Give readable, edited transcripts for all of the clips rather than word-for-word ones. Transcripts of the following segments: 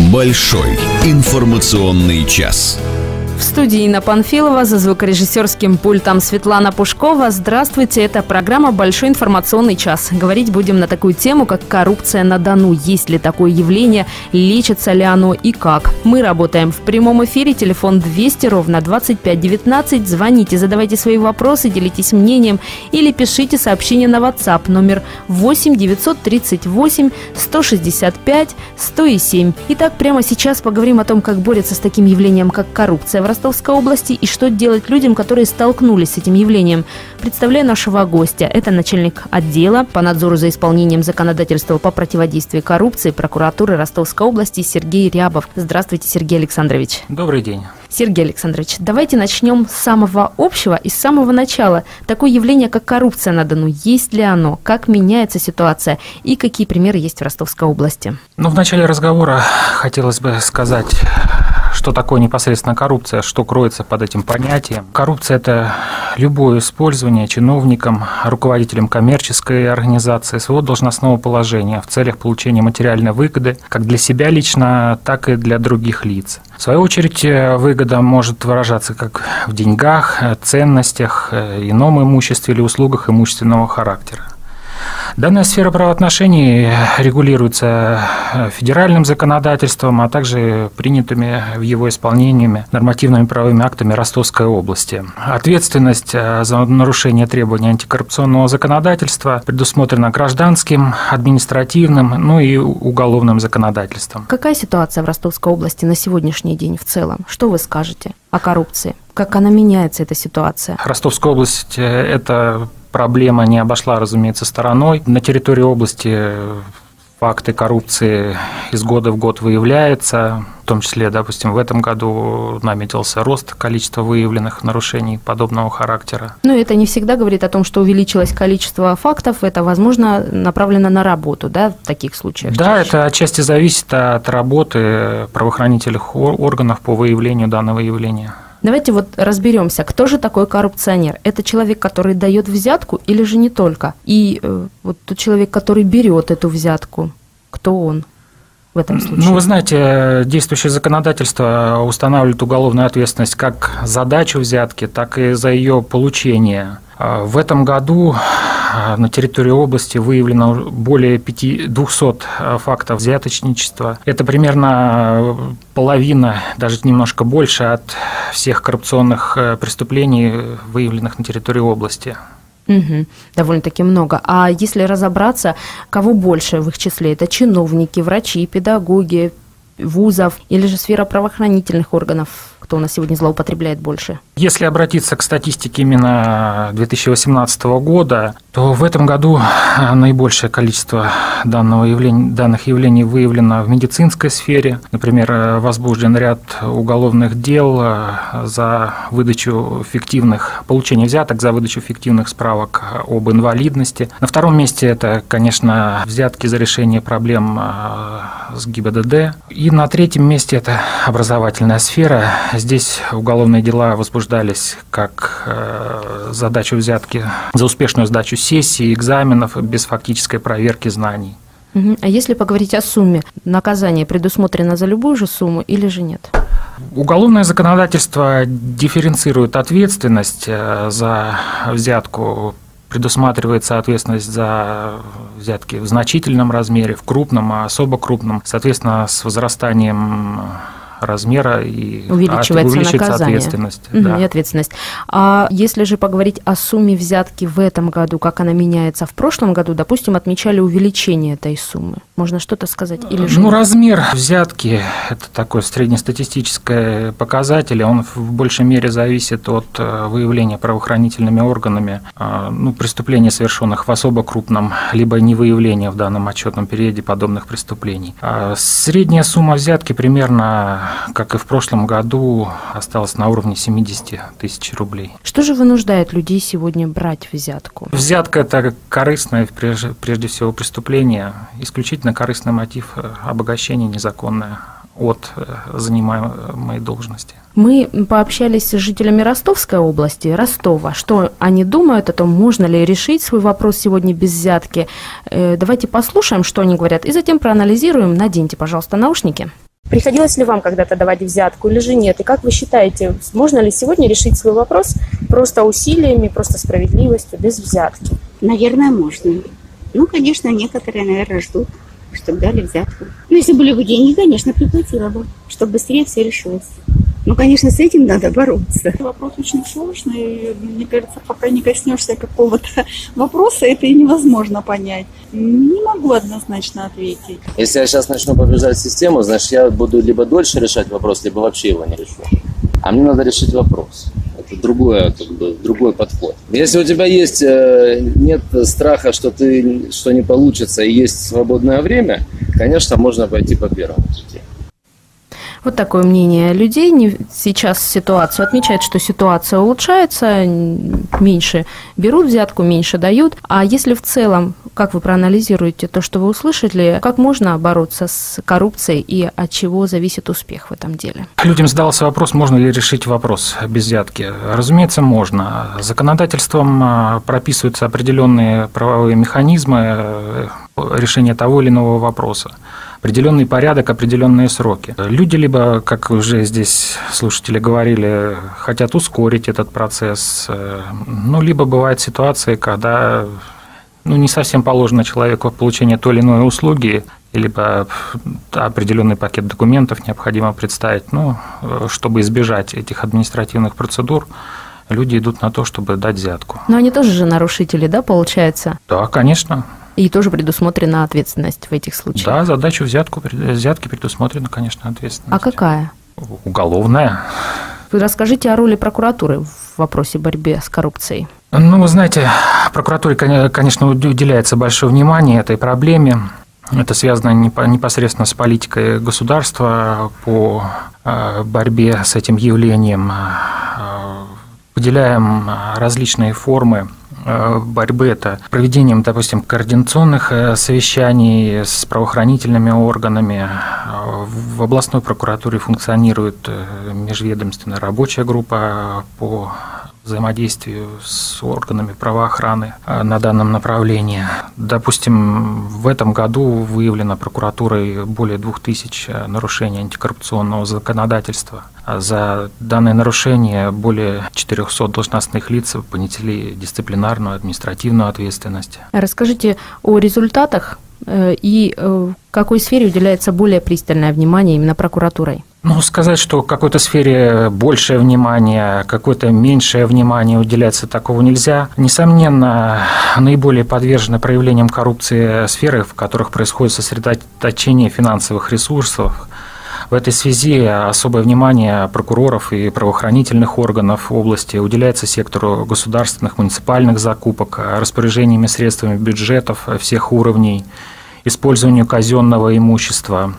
Большой информационный час. В студии Инна Панфилова, за звукорежиссерским пультом Светлана Пушкова. Здравствуйте, это программа «Большой информационный час». Говорить будем на такую тему, как коррупция на Дону. Есть ли такое явление, лечится ли оно и как? Мы работаем в прямом эфире, телефон 200-25-19. Звоните, задавайте свои вопросы, делитесь мнением или пишите сообщение на WhatsApp номер 8 938 165 107. Итак, прямо сейчас поговорим о том, как борются с таким явлением, как коррупция в Ростовской области и что делать людям, которые столкнулись с этим явлением. Представляю нашего гостя. Это начальник отдела по надзору за исполнением законодательства по противодействию коррупции прокуратуры Ростовской области Сергей Рябов. Здравствуйте, Сергей Александрович. Добрый день. Сергей Александрович, давайте начнем с самого общего и с самого начала. Такое явление, как коррупция на Дону, есть ли оно? Как меняется ситуация? И какие примеры есть в Ростовской области? В начале разговора хотелось бы сказать, что такое непосредственно коррупция, что кроется под этим понятием. Коррупция – это любое использование чиновником, руководителем коммерческой организации своего должностного положения в целях получения материальной выгоды как для себя лично, так и для других лиц. В свою очередь, выгода может выражаться как в деньгах, ценностях, ином имуществе или услугах имущественного характера. Данная сфера правоотношений регулируется федеральным законодательством, а также принятыми в его исполнении нормативными правовыми актами Ростовской области. Ответственность за нарушение требований антикоррупционного законодательства предусмотрена гражданским, административным, и уголовным законодательством. Какая ситуация в Ростовской области на сегодняшний день в целом? Что вы скажете о коррупции? Как она меняется, эта ситуация? Ростовская область – это проблема не обошла, разумеется, стороной. На территории области факты коррупции из года в год выявляются. В том числе, допустим, в этом году наметился рост количества выявленных нарушений подобного характера. Но это не всегда говорит о том, что увеличилось количество фактов. Это, возможно, направлено на работу, да, в таких случаях? Да, это отчасти зависит от работы правоохранительных органов по выявлению данного явления. Давайте разберемся, кто же такой коррупционер? Это человек, который дает взятку или же не только? И тот человек, который берет эту взятку, кто он в этом случае? Вы знаете, действующее законодательство устанавливает уголовную ответственность как за дачу взятки, так и за ее получение. В этом году на территории области выявлено более 200 фактов взяточничества. Это примерно половина, даже немножко больше от всех коррупционных преступлений, выявленных на территории области. Угу. Довольно-таки много. А если разобраться, кого больше в их числе? Это чиновники, врачи, педагоги, вузов или же сфера правоохранительных органов? Кто у нас сегодня злоупотребляет больше? Если обратиться к статистике именно 2018 года, то в этом году наибольшее количество данных явлений выявлено в медицинской сфере. Например, возбужден ряд уголовных дел за выдачу получение взяток за выдачу фиктивных справок об инвалидности. На втором месте это, конечно, взятки за решение проблем с ГИБДД. И на третьем месте это образовательная сфера. Здесь уголовные дела возбуждались как за дачу взятки, за успешную сдачу сессий, экзаменов без фактической проверки знаний. А если поговорить о сумме, наказание предусмотрено за любую же сумму или же нет? Уголовное законодательство дифференцирует ответственность за взятку. Предусматривается ответственность за взятки в значительном размере, в крупном, а особо крупном. Соответственно, с возрастанием размера и увеличивается ответственность. И ответственность. А если же поговорить о сумме взятки в этом году, как она меняется? В прошлом году, допустим, отмечали увеличение этой суммы. Можно что-то сказать? Или же размер взятки – это такой среднестатистический показатель, он в большей мере зависит от выявления правоохранительными органами преступлений, совершенных в особо крупном, либо невыявления в данном отчетном периоде подобных преступлений. Средняя сумма взятки примерно, как и в прошлом году, осталась на уровне 70 тысяч рублей. Что же вынуждает людей сегодня брать взятку? Взятка – это корыстное, прежде всего, преступление, исключительно корыстный мотив обогащения незаконное от занимаемой должности. Мы пообщались с жителями Ростовской области, Ростова. Что они думают о том, можно ли решить свой вопрос сегодня без взятки. Давайте послушаем, что они говорят, и затем проанализируем. Наденьте, пожалуйста, наушники. Приходилось ли вам когда-то давать взятку или же нет? И как вы считаете, можно ли сегодня решить свой вопрос просто усилиями, просто справедливостью, без взятки? Наверное, можно. Конечно, некоторые, наверное, ждут, чтобы дали взятку. Если были бы деньги, конечно, приплатила бы, чтобы быстрее все решилось. Конечно, с этим надо бороться. Вопрос очень сложный. Мне кажется, пока не коснешься какого-то вопроса, это и невозможно понять. Не могу однозначно ответить. Если я сейчас начну побежать систему, значит, я буду либо дольше решать вопрос, либо вообще его не решу. А мне надо решить вопрос. Это другой подход. Если у тебя нет страха, что не получится, и есть свободное время, конечно, можно пойти по первому пути. Вот такое мнение людей. Сейчас ситуацию отмечают, что ситуация улучшается, меньше берут взятку, меньше дают. А если в целом, как вы проанализируете то, что вы услышали, как можно бороться с коррупцией и от чего зависит успех в этом деле? Людям задался вопрос, можно ли решить вопрос без взятки. Разумеется, можно. Законодательством прописываются определенные правовые механизмы решения того или иного вопроса. Определенный порядок, определенные сроки. Люди либо, как уже здесь слушатели говорили, хотят ускорить этот процесс, либо бывают ситуации, когда не совсем положено человеку получение той или иной услуги, либо определенный пакет документов необходимо представить. Чтобы избежать этих административных процедур, люди идут на то, чтобы дать взятку. Но они тоже же нарушители, да, получается? Да, конечно. И тоже предусмотрена ответственность в этих случаях? Да, за дачу взятки предусмотрена, конечно, ответственность. А какая? Уголовная. Вы расскажите о роли прокуратуры в вопросе борьбы с коррупцией. Вы знаете, прокуратуре, конечно, уделяется большое внимание этой проблеме. Это связано непосредственно с политикой государства по борьбе с этим явлением. Выделяем различные формы борьбы. Это проведением, допустим, координационных совещаний с правоохранительными органами. В областной прокуратуре функционирует межведомственная рабочая группа по взаимодействию с органами правоохраны на данном направлении. Допустим, в этом году выявлено прокуратурой более 2000 нарушений антикоррупционного законодательства. За данное нарушение более 400 должностных лиц понесли дисциплинарную, административную ответственность. Расскажите о результатах и какой сфере уделяется более пристальное внимание именно прокуратурой? Сказать, что какой-то сфере большее внимание, какое-то меньшее внимание уделяется, такого нельзя. Несомненно, наиболее подвержены проявлениям коррупции сферы, в которых происходит сосредоточение финансовых ресурсов. В этой связи особое внимание прокуроров и правоохранительных органов в области уделяется сектору государственных, муниципальных закупок, распоряжениями средствами бюджетов всех уровней, использованию казенного имущества.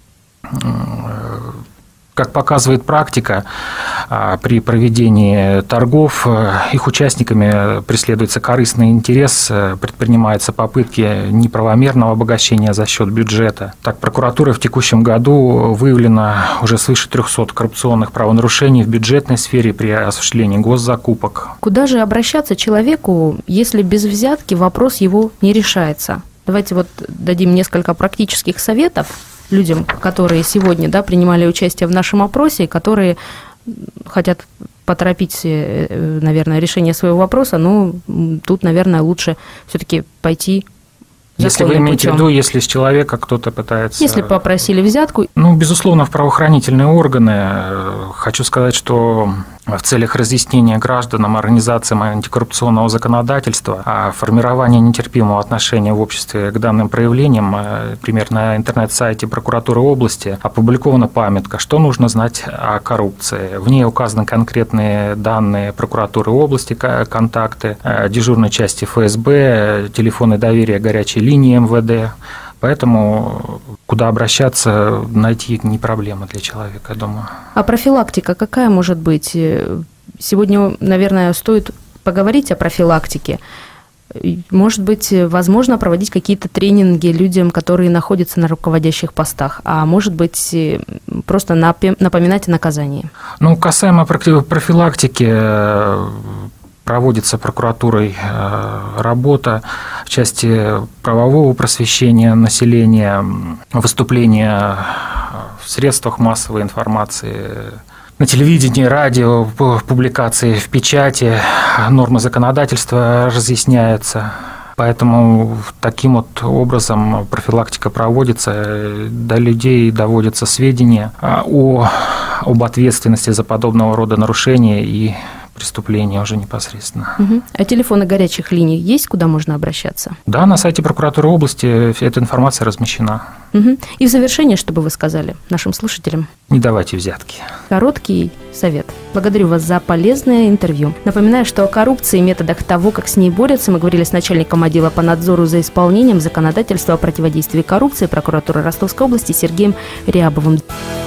Как показывает практика, при проведении торгов их участниками преследуется корыстный интерес, предпринимаются попытки неправомерного обогащения за счет бюджета. Так, прокуратурой в текущем году выявлено уже свыше 300 коррупционных правонарушений в бюджетной сфере при осуществлении госзакупок. Куда же обращаться человеку, если без взятки вопрос его не решается? Давайте дадим несколько практических советов людям, которые сегодня принимали участие в нашем опросе, которые хотят поторопить, наверное, решение своего вопроса, тут, наверное, лучше все-таки пойти Если вы имеете в виду, если с человека кто-то пытается... Если попросили взятку... Безусловно, в правоохранительные органы. Хочу сказать, что в целях разъяснения гражданам, организациям антикоррупционного законодательства, о формировании нетерпимого отношения в обществе к данным проявлениям, например, на интернет-сайте прокуратуры области опубликована памятка «Что нужно знать о коррупции?». В ней указаны конкретные данные прокуратуры области, контакты, дежурной части ФСБ, телефоны доверия горячей линии МВД. Поэтому куда обращаться, найти не проблема для человека, я думаю. А профилактика какая может быть? Сегодня, наверное, стоит поговорить о профилактике. Может быть, возможно проводить какие-то тренинги людям, которые находятся на руководящих постах, а может быть, просто напоминать о наказании. Касаемо профилактики, проводится прокуратурой работа в части правового просвещения населения, выступления в средствах массовой информации, на телевидении, радио, публикации в печати, нормы законодательства разъясняются. Поэтому таким вот образом профилактика проводится, до людей доводятся сведения об ответственности за подобного рода нарушения и преступления уже непосредственно. А телефоны горячих линий есть, куда можно обращаться? Да, на сайте прокуратуры области эта информация размещена. И в завершение, что бы вы сказали нашим слушателям? Не давайте взятки. Короткий совет. Благодарю вас за полезное интервью. Напоминаю, что о коррупции и методах того, как с ней борются, мы говорили с начальником отдела по надзору за исполнением законодательства о противодействии коррупции прокуратуры Ростовской области Сергеем Рябовым.